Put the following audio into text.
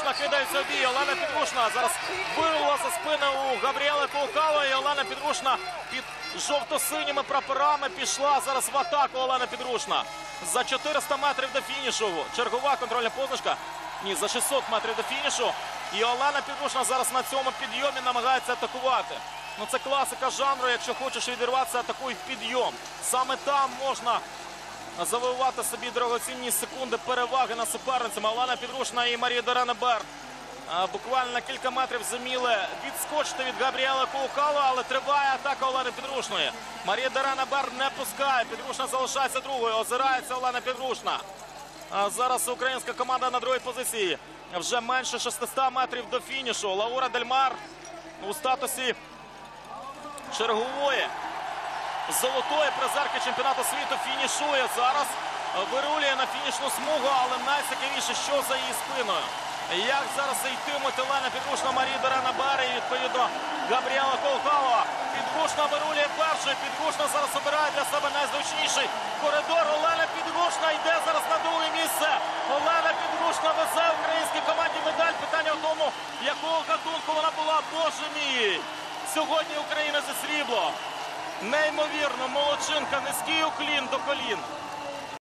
Підрушна кидається в бій. Олена Підрушна зараз вирвала за спини у Габріели Коукало. І Олена Підрушна під жовто-синіми прапорами пішла зараз в атаку. Олена Підрушна за 400 метрів до фінішу. Чергова контрольна позначка. Ні, за 600 метрів до фінішу. І Олена Підрушна зараз на цьому підйомі намагається атакувати. Ну, це класика жанру. Якщо хочеш відірватися, атакуй в підйом. Саме там можна завоювати собі дорогоцінні секунди переваги над суперницями. Олена Підрушна і Марія Дорена Берн буквально на кілька метрів зуміли відскочити від Габріели Коукало, але триває атака Олени Підрушної. Марія Дорена Берн не пускає. Підрушна залишається другою. Озирається Олена Підрушна. Зараз українська команда на другій позиції. Вже менше 600 метрів до фінішу. Лаура Дельмар у статусі чергової золотої призерки чемпіонату світу фінішує зараз. Вирулює на фінішну смугу, але найцікавіше, що за її спиною. Як зараз йтимуть Олена Підрушна, Марія Дорена Берн і відповідно Габріела Коукало. Підрушна вирулює першою. Підрушна зараз обирає для себе найзручніший коридор. Олена Підрушна йде зараз на друге місце. Олена Підрушна везе українській команді медаль. Питання в тому, якого гатунку вона була. Боже мій! Сьогодні Україна зі срібло. Неймовірно, молодчинка, низький уклін до колін.